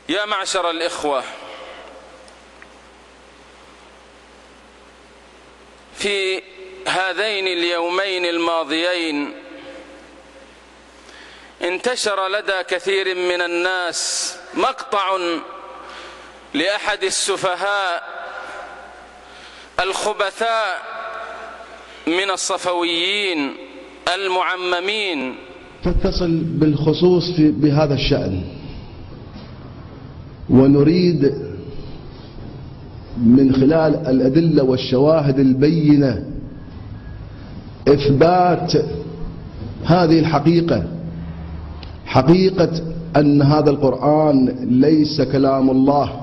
يا معشر الإخوة، في هذين اليومين الماضيين انتشر لدى كثير من الناس مقطع لأحد السفهاء الخبثاء من الصفويين المعممين تتصل بالخصوص بهذا الشأن، ونريد من خلال الأدلة والشواهد البينة إثبات هذه الحقيقة، حقيقة أن هذا القرآن ليس كلام الله.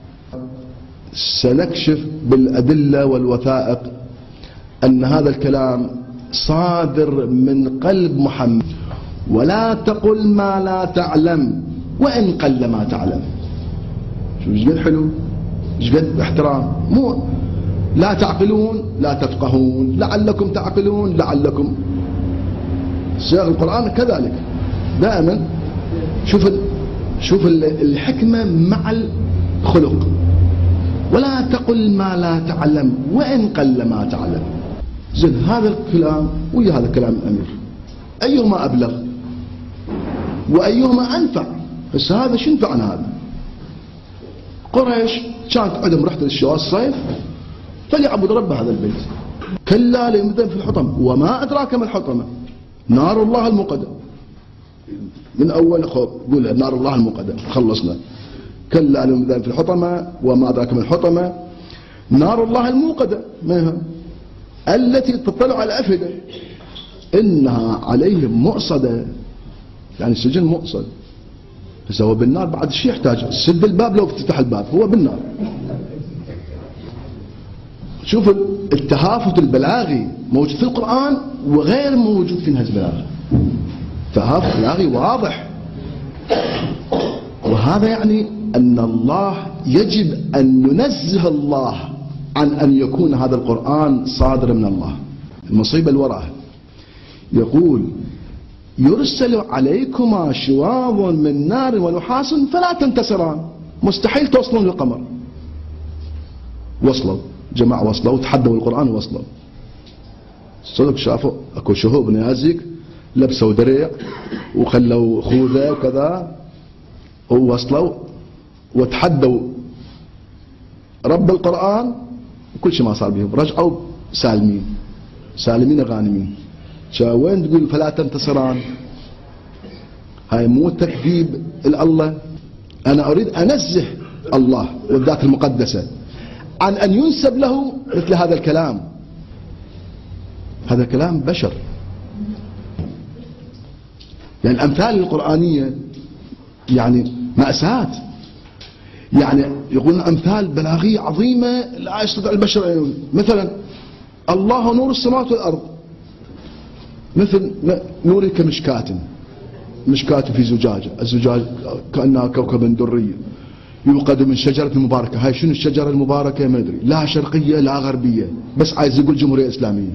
سنكشف بالأدلة والوثائق أن هذا الكلام صادر من قلب محمد. ولا تقل ما لا تعلم وإن قل ما تعلم. شو ايش قد حلو، ايش قد احترام. مو لا تعقلون لا تفقهون، لعلكم تعقلون لعلكم. سياق القرآن كذلك دائما. شوف الحكمة مع الخلق. ولا تقل ما لا تعلم وإن قل ما تعلم. زين، هذا الكلام ويا هذا الكلام الأمير أيهما أبلغ وأيهما أنفع؟ بس هذا شو ينفع عن هذا؟ قريش كانت عندهم رحلة الشواء الصيف فليعبد رب هذا البيت. كلا لينبذن في الحطمة وما أدراك ما الحطمة نار الله الموقدة. من أول خوف قول نار الله الموقدة خلصنا. كلا لينبذن في الحطمة وما أدراك ما الحطمة نار الله الموقدة، ما التي تطلع على الأفئدة إنها عليهم مؤصدة، يعني سجن مؤصد. بس هو بالنار بعد شيء يحتاج سد الباب لو افتتح الباب، هو بالنار. شوف التهافت البلاغي موجود في القرآن وغير موجود في نهج البلاغة. تهافت بلاغي واضح. وهذا يعني أن الله يجب أن ننزه الله عن أن يكون هذا القرآن صادر من الله. المصيبة اللي وراه يقول يرسل عليكما شواظ من نار ونحاس فلا تنتصران. مستحيل توصلون للقمر. وصلوا جماعة، وصلوا وتحدوا القرآن ووصلوا. صدق شافوا اكو شهوب نيازك لبسوا دريع وخلوا خوذة وكذا ووصلوا وتحدوا رب القرآن وكل شيء ما صار بهم. رجعوا سالمين غانمين. وين تقول فلا تنتصران؟ هاي مو تكذيب الله. أنا أريد أنزه الله والذات المقدسة عن أن ينسب له مثل هذا الكلام. هذا كلام بشر. يعني الأمثال القرآنية يعني مأساة. يعني يقولون أمثال بلاغية عظيمة لا يستطيع البشر. مثلا الله نور السماوات والأرض، مثل نور كمشكاة في زجاجة. الزجاج كأنها كوكب دري يوقد من شجرة مباركة. هاي شنو الشجرة المباركة؟ ما أدري، لا شرقية لا غربية، بس عايز يقول جمهورية إسلامية.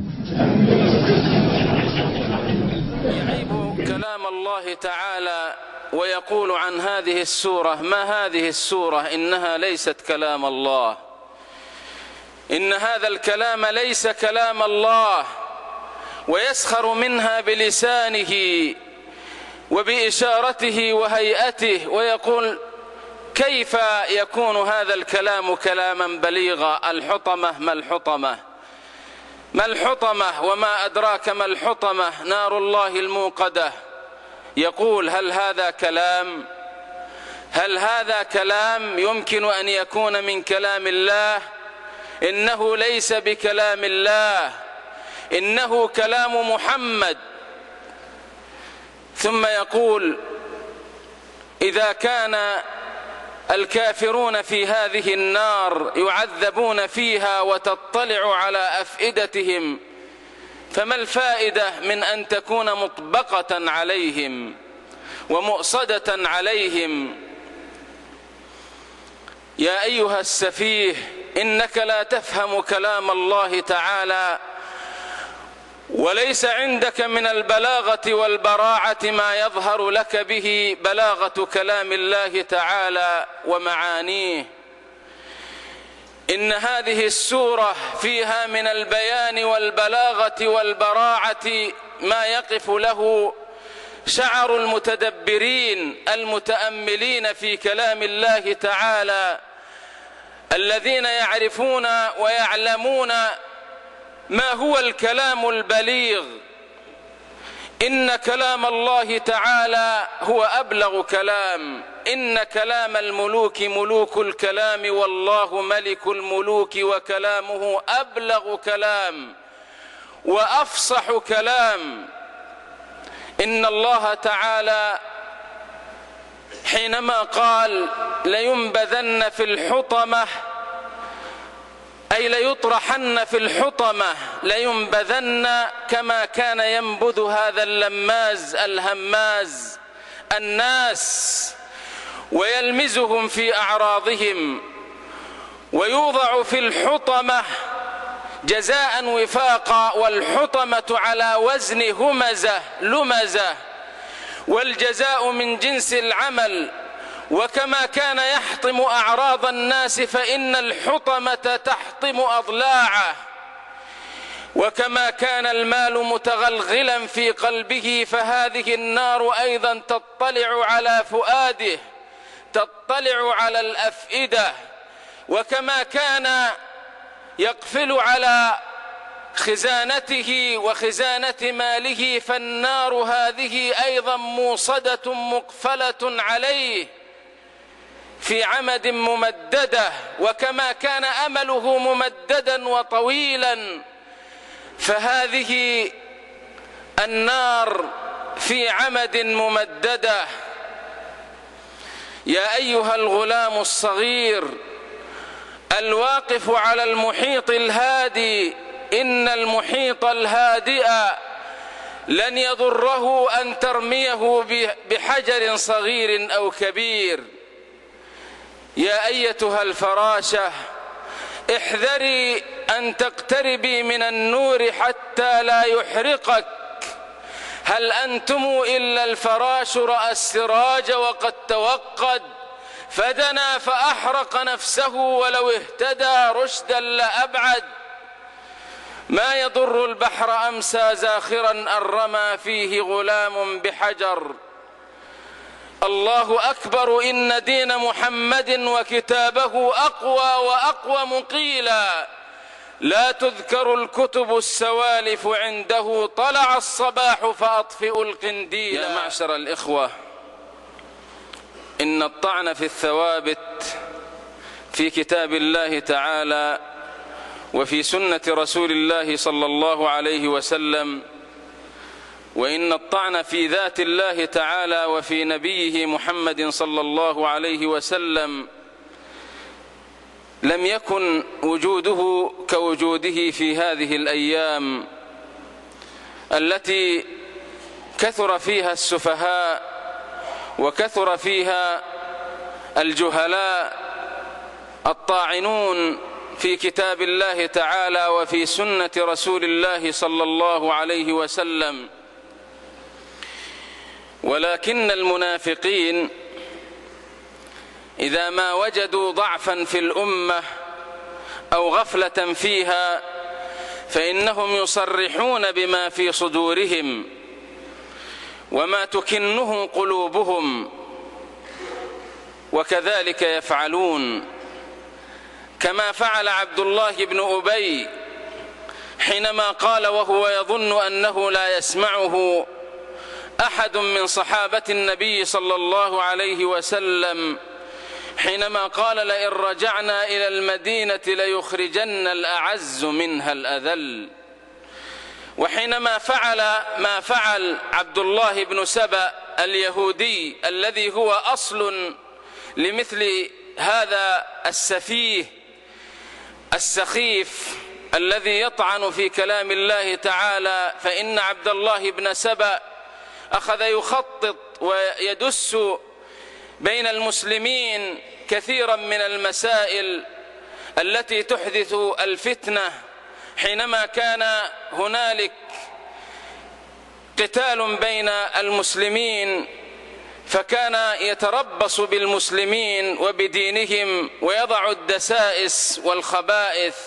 يعيب كلام الله تعالى ويقول عن هذه السورة: ما هذه السورة إنها ليست كلام الله، إن هذا الكلام ليس كلام الله. ويسخر منها بلسانه وبإشارته وهيئته ويقول: كيف يكون هذا الكلام كلاما بليغا؟ الحطمة ما الحطمة؟ ما الحطمة وما أدراك ما الحطمة؟ نار الله الموقدة. يقول: هل هذا كلام؟ هل هذا كلام يمكن أن يكون من كلام الله؟ إنه ليس بكلام الله، إنه كلام محمد. ثم يقول: إذا كان الكافرون في هذه النار يعذبون فيها وتطلع على أفئدتهم، فما الفائدة من أن تكون مطبقة عليهم ومؤصدة عليهم؟ يا أيها السفيه، إنك لا تفهم كلام الله تعالى وليس عندك من البلاغة والبراعة ما يظهر لك به بلاغة كلام الله تعالى ومعانيه. إن هذه السورة فيها من البيان والبلاغة والبراعة ما يقف له شعر المتدبرين المتأملين في كلام الله تعالى، الذين يعرفون ويعلمون ما هو الكلام البليغ. إن كلام الله تعالى هو أبلغ كلام، إن كلام الملوك ملوك الكلام والله ملك الملوك وكلامه أبلغ كلام وأفصح كلام. إن الله تعالى حينما قال لينبذن في الحطمة، أي ليطرحن في الحطمة، لينبذن كما كان ينبذ هذا اللماز الهماز الناس ويلمزهم في أعراضهم، ويوضع في الحطمة جزاء وفاقا، والحطمة على وزن همزة لمزة، والجزاء من جنس العمل. وكما كان يحطم أعراض الناس فإن الحطمة تحطم أضلاعه، وكما كان المال متغلغلا في قلبه فهذه النار أيضا تطلع على فؤاده، تطلع على الأفئدة. وكما كان يقفل على خزانته وخزانة ماله فالنار هذه أيضا موصدة مقفلة عليه في عمد ممددة. وكما كان أمله ممددا وطويلا فهذه النار في عمد ممددة. يا أيها الغلام الصغير الواقف على المحيط الهادي، إن المحيط الهادئ لن يضره أن ترميه بحجر صغير أو كبير. يا أيتها الفراشة احذري أن تقتربي من النور حتى لا يحرقك. هل أنتم إلا الفراش رأى السراج وقد توقد فدنا فأحرق نفسه ولو اهتدى رشدا لأبعد. ما يضر البحر أمسى زاخرا أن رمى فيه غلام بحجر. الله أكبر، إن دين محمد وكتابه أقوى وأقوى مقيلا. لا تذكر الكتب السوالف عنده طلع الصباح فأطفئوا القنديل. يا معشر الإخوة، إن الطعن في الثوابت في كتاب الله تعالى وفي سنة رسول الله صلى الله عليه وسلم، وإن الطعن في ذات الله تعالى وفي نبيه محمد صلى الله عليه وسلم لم يكن وجوده كوجوده في هذه الأيام التي كثر فيها السفهاء وكثر فيها الجهلاء الطاعنون في كتاب الله تعالى وفي سنة رسول الله صلى الله عليه وسلم. ولكن المنافقين إذا ما وجدوا ضعفا في الأمة أو غفلة فيها فإنهم يصرحون بما في صدورهم وما تكنه قلوبهم، وكذلك يفعلون كما فعل عبد الله بن أبي حينما قال وهو يظن أنه لا يسمعه أحد من صحابة النبي صلى الله عليه وسلم، حينما قال لئن رجعنا إلى المدينة ليخرجن الأعز منها الأذل. وحينما فعل ما فعل عبد الله بن سبأ اليهودي الذي هو أصل لمثل هذا السفيه السخيف الذي يطعن في كلام الله تعالى، فإن عبد الله بن سبأ أخذ يخطط ويدس بين المسلمين كثيرا من المسائل التي تحدث الفتنة، حينما كان هنالك قتال بين المسلمين، فكان يتربص بالمسلمين وبدينهم ويضع الدسائس والخبائث.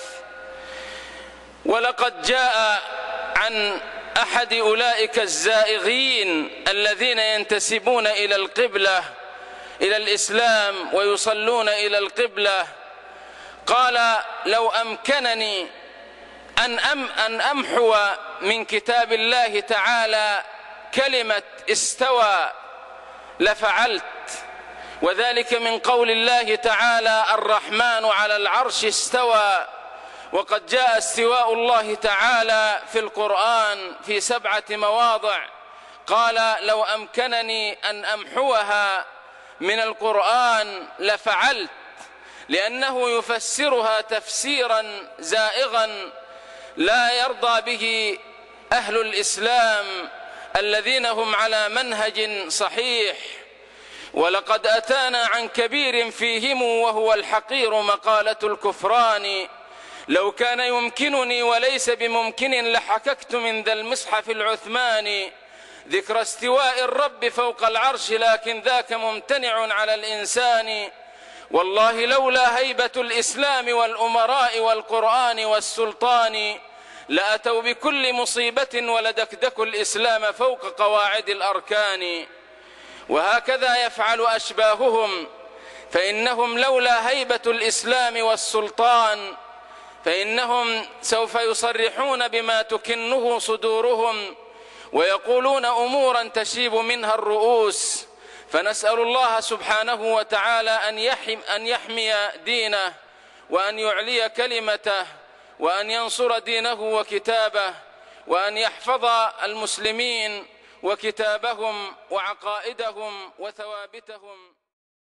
ولقد جاء عن أحد أولئك الزائغين الذين ينتسبون إلى القبلة، إلى الإسلام، ويصلون إلى القبلة، قال: لو أمكنني أن أمحو من كتاب الله تعالى كلمة استوى لفعلت، وذلك من قول الله تعالى: الرحمن على العرش استوى. وقد جاء استواء الله تعالى في القرآن في 7 مواضع. قال: لو أمكنني أن أمحوها من القرآن لفعلت، لأنه يفسرها تفسيرا زائغا لا يرضى به أهل الإسلام الذين هم على منهج صحيح. ولقد أتانا عن كبير فيهم وهو الحقير مقالة الكفران. لو كان يمكنني وليس بممكن لحككت من ذا المصحف العثماني ذكر استواء الرب فوق العرش، لكن ذاك ممتنع على الإنسان. والله لولا هيبة الإسلام والأمراء والقرآن والسلطان لأتوا بكل مصيبة ولدكدكوا الإسلام فوق قواعد الأركان. وهكذا يفعل أشباههم، فإنهم لولا هيبة الإسلام والسلطان فإنهم سوف يصرحون بما تكنه صدورهم ويقولون أمورا تشيب منها الرؤوس. فنسأل الله سبحانه وتعالى أن يحمي دينه، وأن يعلي كلمته، وأن ينصر دينه وكتابه، وأن يحفظ المسلمين وكتابهم وعقائدهم وثوابتهم.